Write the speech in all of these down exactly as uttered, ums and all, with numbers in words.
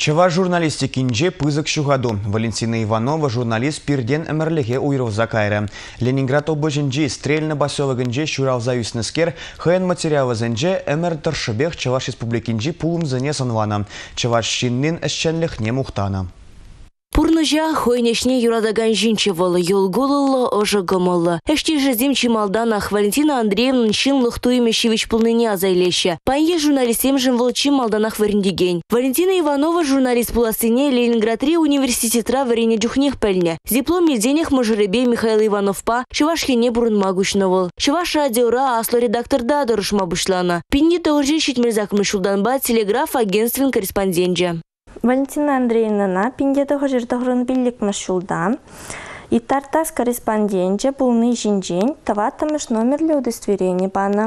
Чава журналистикинже пызык шугаду. Валентина Иванова журналист пирден эмерлеге уйров закайры. Ленинград облачынже стрельно басёвыгынже шуралза юснескер хэн материалызынже эмер тыршыбех Чаваш республикинже пулым зыне санвана. Чаваш шиннин эшченлехне мухтана. Пурнужа хойнешне юрадаган жинче волы юлгулылы ожы гымылы. Эшти жезим чималданах Валентина Андреевна чин лыхтуемешевич полныне азайлеще. Панье журналистем жин волчи малданах варендиген. Валентина Иванова журналист пуласыне Ленинград-три университетра варене дюхнех пельне. С дипломе денег мажоребе Михаил Иванов-па Чувашхене бурын магучновал. Чуваш радиора асло редактор да дорушма бушлана. Пинни тауржи щитмерзак мышулданба телеграф агентствен корреспонденже. Валентина Андреевна пиндеті ғыжырдығырын білік мұшылда. Итартас корреспонденте полный жинжень таватамыш номерлі удостоверение бана.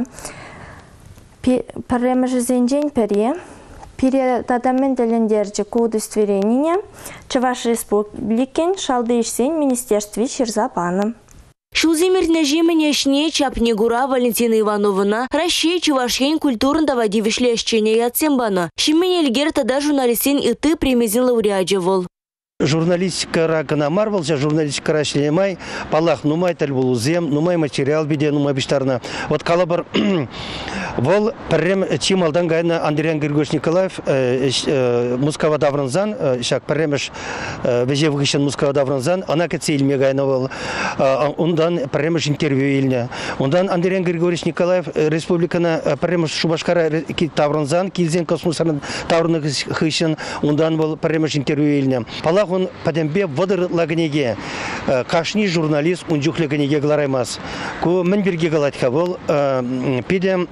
Паремыжы зенжень пере. Передадамент дәлендерджі ку удостоверение Чуваш республикен шалды ишсен министерстве шерза бана. Шулзимир нежименешне чапнегура Валентина Ивановна Россия Чувашхен культурн давади вишлещение ятсембана. Шимене эльгер тада журналистен и ты примезин лауреаджевал. Журналистика ракана марвал, журналистика рашлемай, палах нумай тальбулузем, нумай материал биде, нумай биштарна. Вот калабар вол прям чималдан гайна Андриан Григорьевич Николаев Мускава давранзан, шак премеш веже выгощен Мускава давранзан, она кецель мегайна вол, ондан премеш интервью ильня. Ондан Андриан Григорьевич Николаев республикана премеш Шубашкара тавранзан, килзен космосарн таврных хыщен, ондан вол премеш интервью ильня. Он подембе водор лагнеге кашни журналист унжух лагнеге глараймас ко менберге галатха бол пидем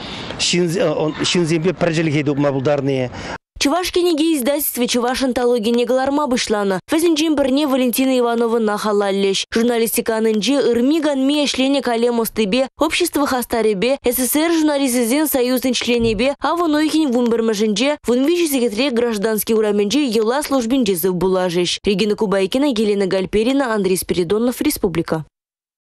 шинзембе проjelгейду мабулдарные. Чувашкенеге издательстве Чуваш антология негаларма бышлана. Фезенджин бірне Валентина Иванова нахалаллеш. Журналистиканынже ырмиган ми шление калемостыбе, общество хастаребе, СССР журналистизен союзный членебе, а вонойхин вунбермажинже, вунвичи секретарь гражданский ураменже ела службин жезов булажеш. Регина Кубайкина, Елена Гальперина, Андрей Спиридонов, Республика.